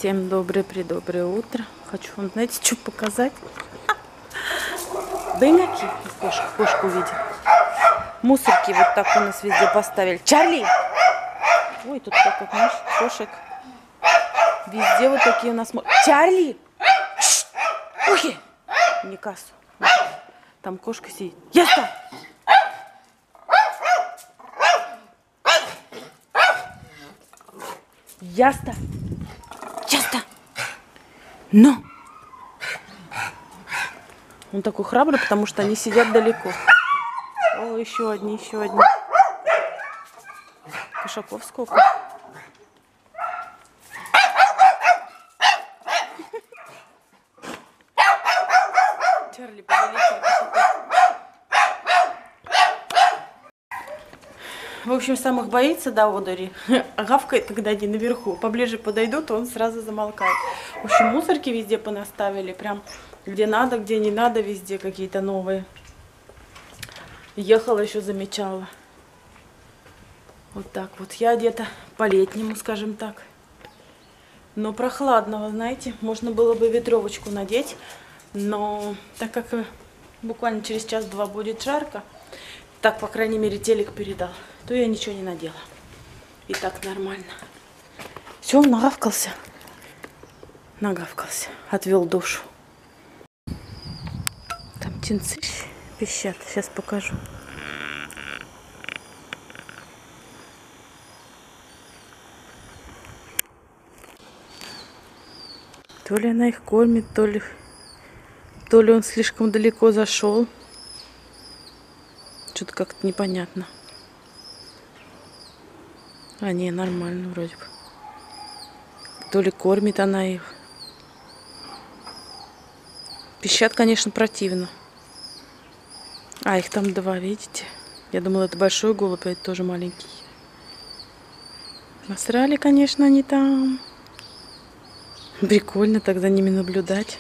Всем доброе утро. Хочу вам, знаете, что показать? Быняки. Кошку видел. Мусорки вот так у нас везде поставили. Чарли! Ой, тут как знаешь, кошек. Везде вот такие у нас... Чарли! Ой! Не кассу. Там кошка сидит. Яста! Яста! Яста! Но! Он такой храбрый, потому что они сидят далеко. О, еще одни. Кошаков сколько? Чарли, повелитель кошаков. В общем, самых боится, да, одури. Гавкает, когда они наверху. Поближе подойдут, он сразу замолкает. В общем, мусорки везде понаставили. Прям где надо, где не надо, везде какие-то новые. Ехала, еще замечала. Вот так вот. Я одета по-летнему, скажем так. Но прохладного, знаете. Можно было бы ветровочку надеть. Но так как буквально через час-два будет жарко, так, по крайней мере, телек передал, то я ничего не надела. И так нормально. Все, он нагавкался. Отвел душу. Там птенцы пищат. Сейчас покажу. То ли она их кормит, то ли он слишком далеко зашел. Что-то как-то непонятно. А, не, нормально вроде бы. То ли кормит она их. Пищат, конечно, противно. А, их там два, видите? Я думала, это большой голубь, а это тоже маленький. Насрали, конечно, они там. Прикольно так за ними наблюдать.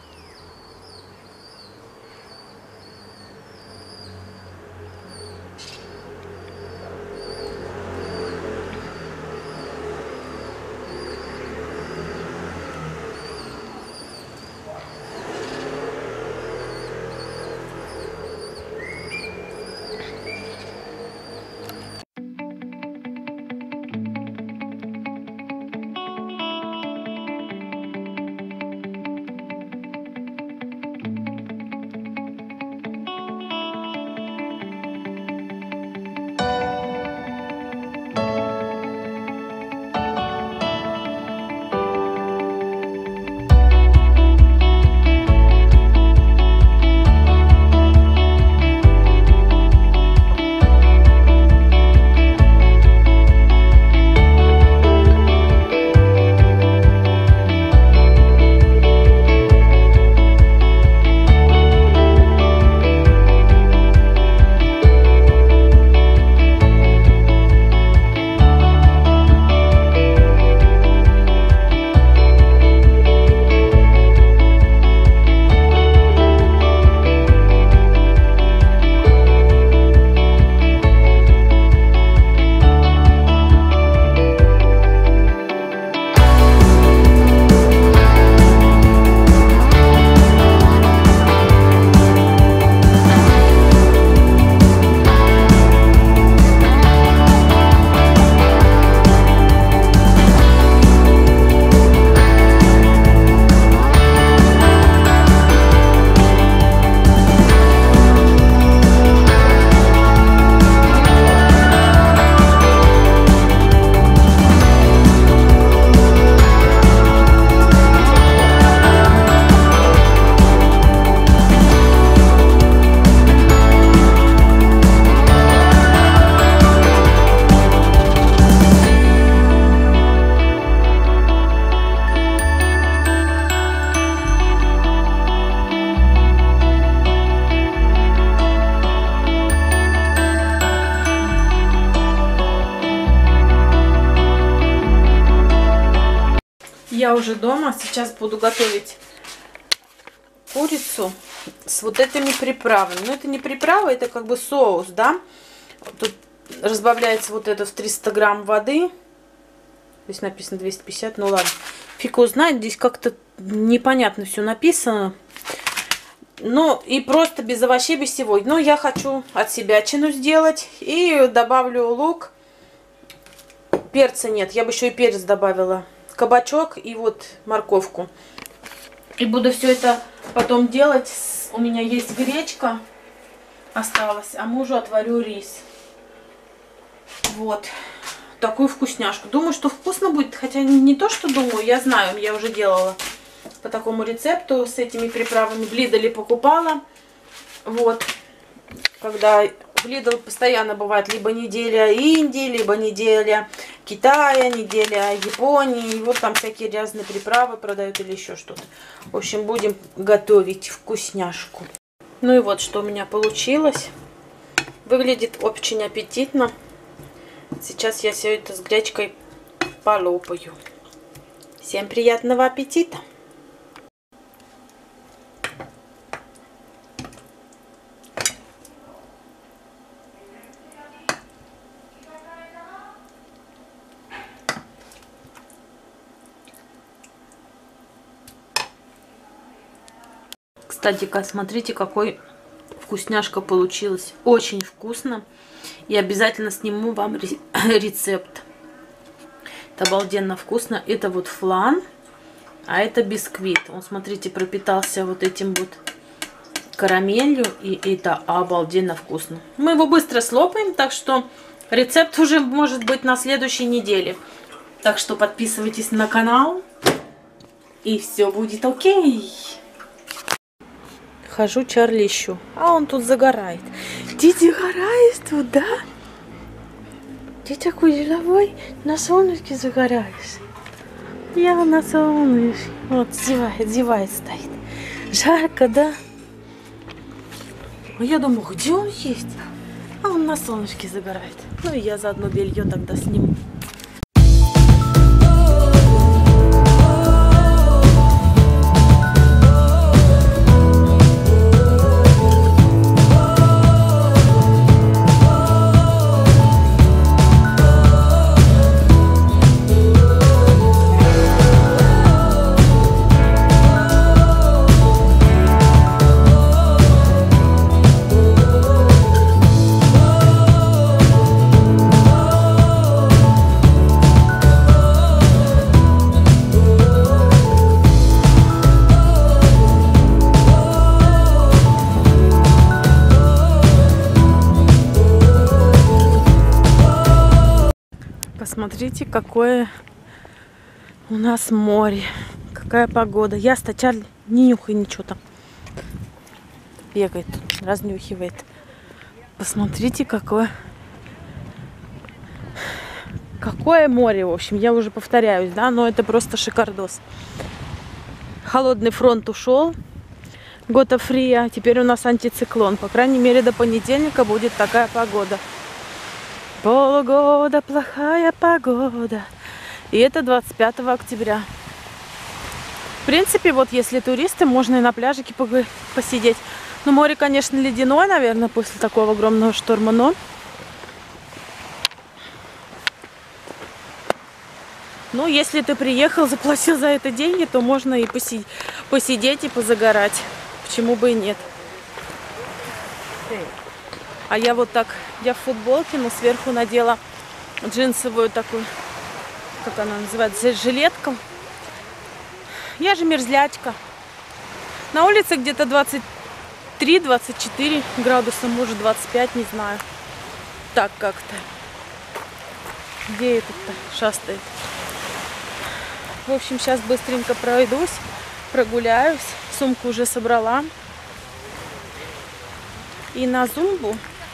Я уже дома. Сейчас буду готовить курицу с вот этими приправами. Но это не приправа, это как бы соус, да? Тут разбавляется вот это в 300 грамм воды. Здесь написано 250, ну ладно. Фиг его знает, здесь как-то непонятно все написано. Ну, и просто без овощей, без всего. Но я хочу от себя чину сделать. И добавлю лук. Перца нет, я бы еще и перец добавила. Кабачок и вот морковку. И буду все это потом делать. У меня есть гречка осталась, а мужу отварю рис. Вот. Такую вкусняшку. Думаю, что вкусно будет. Хотя не то, что думаю, я знаю, я уже делала по такому рецепту с этими приправами. В Lidl покупала. Вот. Когда в Lidl постоянно бывает либо неделя Индии, либо неделя Китая, неделя Японии. И вот там всякие разные приправы продают или еще что-то. В общем, будем готовить вкусняшку. Ну и вот, что у меня получилось. Выглядит очень аппетитно. Сейчас я все это с гречкой полопаю. Всем приятного аппетита! Кстати, смотрите, какой вкусняшка получилась. Очень вкусно. И обязательно сниму вам рецепт. Это обалденно вкусно. Это вот флан, а это бисквит. Он, смотрите, пропитался вот этим вот карамелью. И это обалденно вкусно. Мы его быстро слопаем, так что рецепт уже может быть на следующей неделе. Так что подписывайтесь на канал. И все будет окей. Хожу, Чарли ищу. А он тут загорает. Ты загораешь тут, да? Ты такой деловой, на солнышке загораешь. Я на солнышке. Вот, зевает стоит. Жарко, да? А я думаю, где он есть? А он на солнышке загорает. Ну и я заодно белье тогда сниму. Посмотрите, какое у нас море. Какая погода. Ясно, Чарли, не нюхай ничего там. Бегает, разнюхивает. Посмотрите, какое море, в общем. Я уже повторяюсь, да, но это просто шикардос. Холодный фронт ушел. Гота фрия. Теперь у нас антициклон. По крайней мере, до понедельника будет такая погода. Полгода плохая погода. И это 25 октября. В принципе, вот если туристы, можно и на пляжике посидеть. Ну, море, конечно, ледяное, наверное, после такого огромного шторма, но... Ну, если ты приехал, заплатил за это деньги, то можно и посидеть и позагорать. Почему бы и нет? А я вот так, я в футболке, но сверху надела джинсовую такую, как она называется, жилетку. Я же мерзлячка. На улице где-то 23-24 градуса, может 25, не знаю. Так как-то. Где этот-то шастает? В общем, сейчас быстренько пройдусь, прогуляюсь. Сумку уже собрала. И на зумбу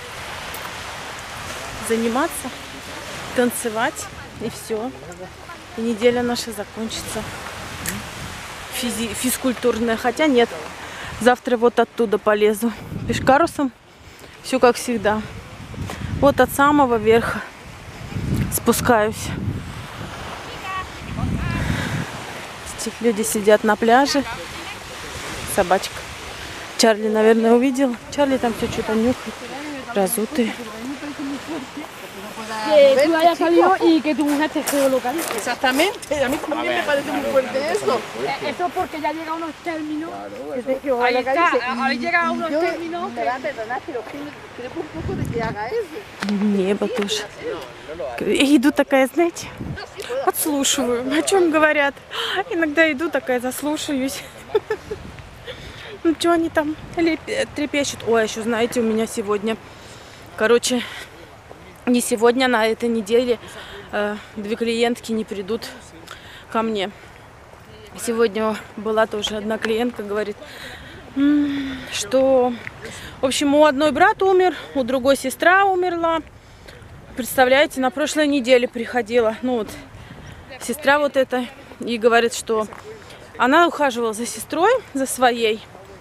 заниматься, танцевать, и все. И неделя наша закончится. Физкультурная. Хотя нет. Завтра вот оттуда полезу. Пешкарусом. Все как всегда. Вот от самого верха спускаюсь. Люди сидят на пляже. Собачка. Чарли, наверное, увидел. Чарли там все что-то нюхает. Разутые. que tú hayas salido y que tu mujer te esté local. Exactamente, a mí también me parece muy fuerte eso. Eso porque ya llega a unos términos. Claro, Ahí está, ahí llega a unos términos. Me va a perdonar, pero creo un poco de que haga eso. Небо тоже. Иду такая, знаете, подслушиваю, о чем говорят. Иногда иду такая, заслушаюсь. Ну, что они там трепещут. Ой, еще, знаете, у меня сегодня, короче, не сегодня, на этой неделе две клиентки не придут ко мне. Сегодня была тоже одна клиентка, говорит, что, в общем, у одной брат умер, у другой сестра умерла. Представляете, на прошлой неделе приходила, ну вот, сестра вот эта, и говорит, что она ухаживала за сестрой, за своей.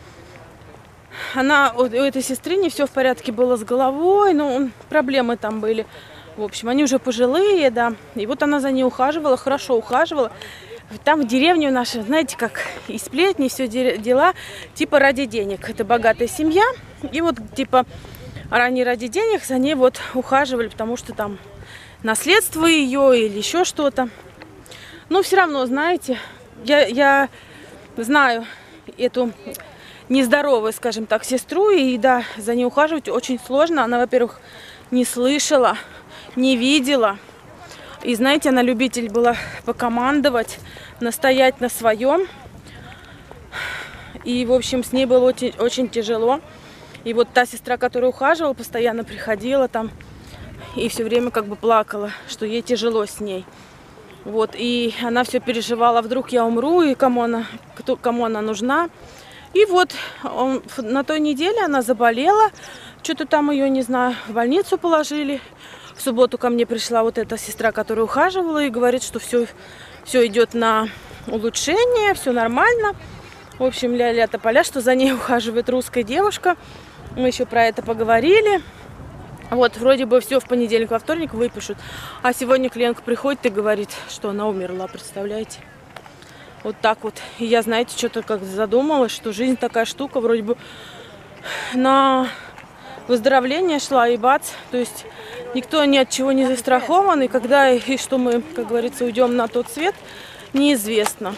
У этой сестры не все в порядке было с головой, ну, проблемы там были. В общем, они уже пожилые, да. И вот она за ней ухаживала, хорошо ухаживала. Там в деревне нашей, знаете, как и сплетни, все дела, типа ради денег. Это богатая семья. И вот, типа, они ради денег за ней вот ухаживали, потому что там наследство ее или еще что-то. Но все равно, знаете, я знаю эту нездоровую, скажем так, сестру, и да, за ней ухаживать очень сложно. Она, во-первых, не слышала, не видела. И знаете, она любитель была покомандовать, настоять на своем. И, в общем, с ней было очень, очень тяжело. И вот та сестра, которая ухаживала, постоянно приходила там и все время как бы плакала, что ей тяжело с ней. Вот, и она все переживала, вдруг я умру, и кому она нужна. И вот на той неделе она заболела, что-то там ее, не знаю, в больницу положили. В субботу ко мне пришла вот эта сестра, которая ухаживала, и говорит, что все идет на улучшение, все нормально. В общем, ля-ля тополя, что за ней ухаживает русская девушка. Мы еще про это поговорили. Вот, вроде бы все в понедельник, во вторник выпишут. А сегодня клиентка приходит и говорит, что она умерла, представляете? Вот так вот. И я, знаете, что-то как задумалась, что жизнь такая штука, вроде бы на выздоровление шла, и бац. То есть никто ни от чего не застрахован, и когда и что мы, как говорится, уйдем на тот свет, неизвестно.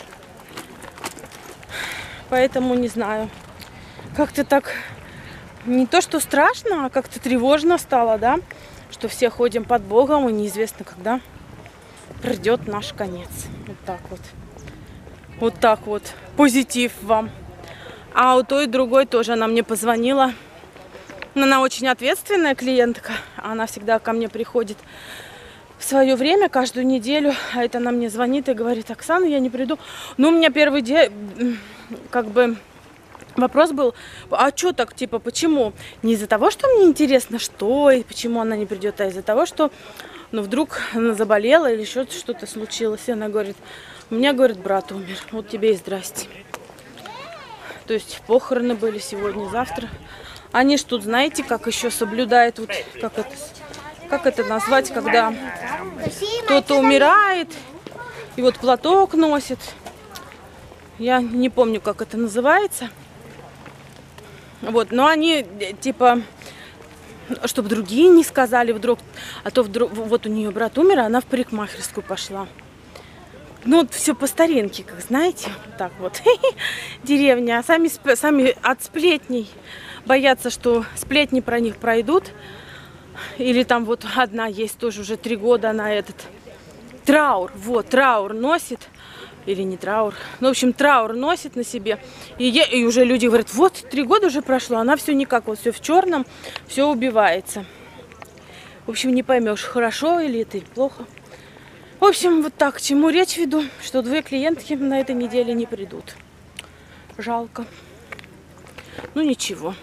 Поэтому не знаю. Как-то так не то, что страшно, а как-то тревожно стало, да? Что все ходим под Богом, и неизвестно, когда придет наш конец. Вот так вот. Вот так вот. Позитив вам. А у той и другой тоже она мне позвонила. Она очень ответственная клиентка. Она всегда ко мне приходит в свое время, каждую неделю. А это она мне звонит и говорит: Оксана, я не приду. Ну, у меня первый день, как бы, вопрос был: а что так, типа, почему? Не из-за того, что мне интересно, что и почему она не придет, а из-за того, что, ну, вдруг она заболела или еще что-то случилось. И она говорит: у меня, говорит, брат умер. Вот тебе и здрасте. То есть похороны были сегодня, завтра. Они ж тут, знаете, как еще соблюдают, вот, как это назвать, когда кто-то умирает, и вот платок носит. Я не помню, как это называется. Вот, но они, типа, чтобы другие не сказали вдруг, а то вдруг, вот у нее брат умер, а она в парикмахерскую пошла. Ну, все по старинке, как знаете, вот так вот. Деревня, а сами от сплетней боятся, что сплетни про них пройдут. Или там вот одна есть тоже уже 3 года, она этот траур, вот, траур носит. Или не траур. Ну, в общем, траур носит на себе. И уже люди говорят: вот, 3 года уже прошло, она все никак, вот все в черном, все убивается. В общем, не поймешь, хорошо или это плохо. В общем, вот так, к чему речь веду, что 2 клиентки на этой неделе не придут. Жалко. Ну, ничего.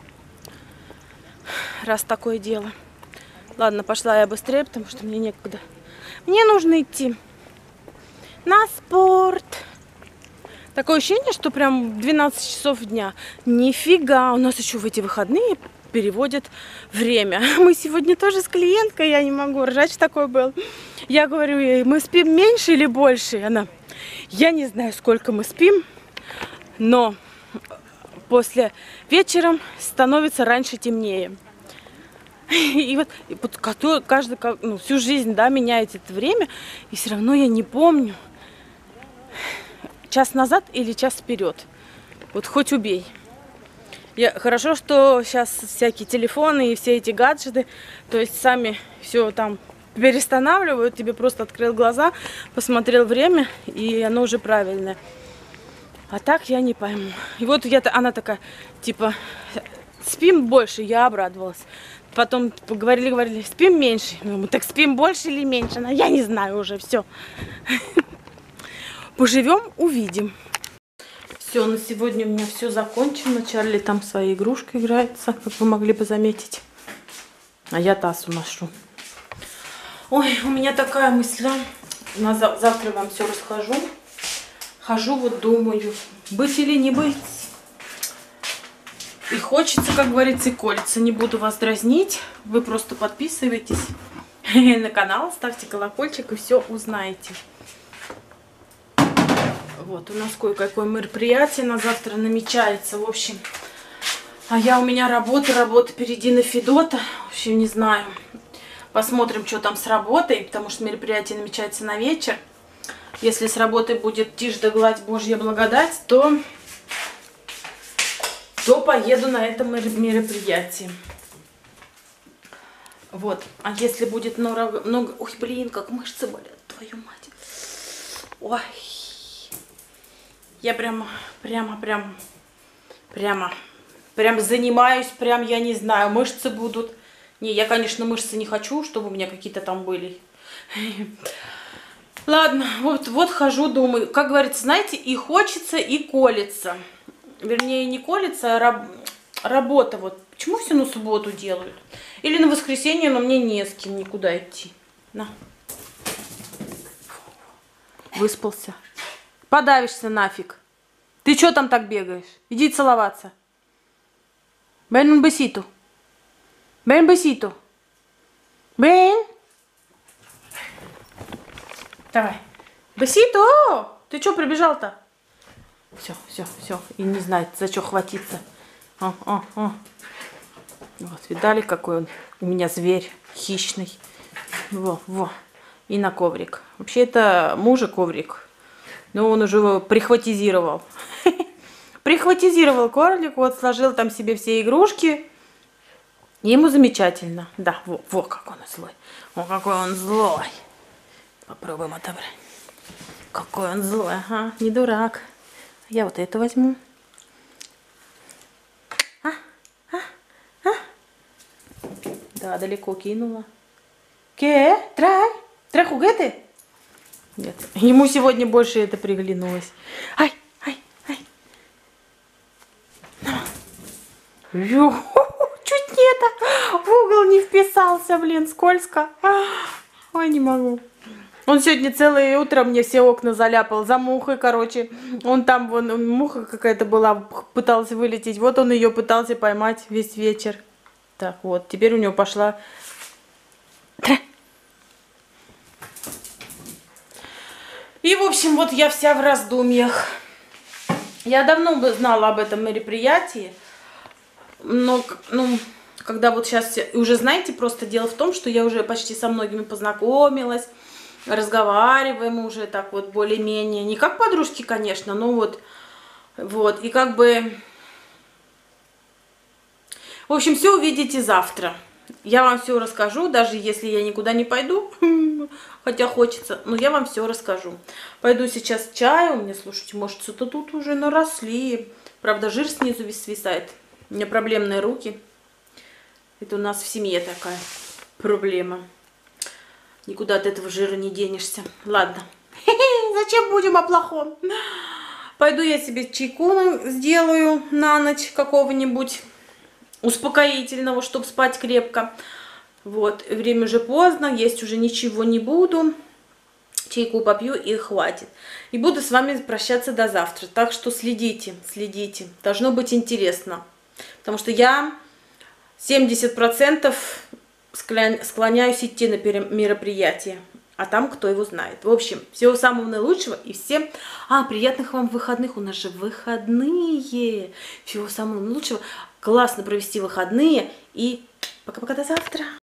Раз такое дело. Ладно, пошла я быстрее, потому что мне некогда. Мне нужно идти на спорт. Такое ощущение, что прям 12 часов дня. Нифига, у нас еще в эти выходные переводят время. Мы сегодня тоже с клиенткой, я не могу, ржач такой был. Я говорю ей: мы спим меньше или больше? Она: я не знаю, сколько мы спим, но после вечером становится раньше темнее. И вот каждый, ну, всю жизнь, да, меняет это время, и все равно я не помню, час назад или час вперед. Вот хоть убей. Хорошо, что сейчас всякие телефоны и все эти гаджеты, то есть сами все там перестанавливают, тебе просто открыл глаза, посмотрел время, и оно уже правильное. А так я не пойму. И вот она такая, типа, спим больше, я обрадовалась. Потом говорили, спим меньше. Мы так спим больше или меньше? Ну, я не знаю уже, все. Поживем, увидим. Все, на сегодня у меня все закончено. Чарли там своей игрушкой играется, как вы могли бы заметить. А я тассу ношу. Ой, у меня такая мысль. Завтра вам все расскажу. Хожу, вот думаю, быть или не быть. И хочется, как говорится, и колется. Не буду вас дразнить. Вы просто подписывайтесь на канал, ставьте колокольчик и все узнаете. Вот, у нас кое-какое мероприятие на завтра намечается. В общем, у меня работа впереди на Федота. В общем, не знаю. Посмотрим, что там с работой, потому что мероприятие намечается на вечер. Если с работой будет тишь да гладь, Божья благодать, то поеду на это мероприятие. Вот. А если будет много... Ой, блин, как мышцы болят, твою мать. Ой. Я прям занимаюсь, я не знаю, мышцы будут. Не, я, конечно, мышцы не хочу, чтобы у меня какие-то там были. Ладно, вот хожу, думаю. Как говорится, знаете, и хочется, и колется. Вернее, не колется, а работа. Вот. Почему все на субботу делают? Или на воскресенье, но мне не с кем никуда идти. На. Выспался. Подавишься нафиг. Ты что там так бегаешь? Иди целоваться. Бен un besito. Бен besito. Бен. Давай. Besito. Ты что прибежал-то? Все. И не знает, за что хватиться. Вот, видали, какой он у меня зверь хищный. Во. И на коврик. Вообще это мужа коврик. Но он уже его прихватизировал. Прихватизировал коврик, вот сложил там себе все игрушки. И ему замечательно. Да, во как он злой. О, какой он злой. Попробуем отобрать. Какой он злой, ага, не дурак. Я вот это возьму. Да, далеко кинула. Трай juguete? Нет, ему сегодня больше это приглянулось. Ай. Чуть не это, в угол не вписался, блин, скользко. Ой, не могу. Он сегодня целое утро мне все окна заляпал за мухой, короче. Он там, муха какая-то была, пытался вылететь. Вот он ее пытался поймать весь вечер. Так, вот, теперь у него пошла... И, в общем, вот я вся в раздумьях. Я давно бы знала об этом мероприятии. Но, когда вот сейчас... Уже, знаете, просто дело в том, что я уже почти со многими познакомилась. Разговариваем уже так вот более-менее. Не как подружки, конечно, но вот. И как бы... В общем, все увидите завтра. Я вам все расскажу, даже если я никуда не пойду. Хотя хочется, но я вам все расскажу. Пойду сейчас чаю. У меня, слушайте, может, что-то тут уже наросли. Правда, жир снизу весь свисает. У меня проблемные руки. Это у нас в семье такая проблема. Никуда от этого жира не денешься. Ладно. Зачем будем о плохом? Пойду я себе чайку сделаю на ночь какого-нибудь успокоительного, чтобы спать крепко. Вот. Время уже поздно. Есть уже ничего не буду. Чайку попью и хватит. И буду с вами прощаться до завтра. Так что следите. Должно быть интересно. Потому что я 70% склоняюсь идти на мероприятие. А там кто его знает. В общем, всего самого наилучшего и всем... приятных вам выходных. У нас же выходные. Всего самого наилучшего. Классно провести выходные. И Пока-пока, до завтра.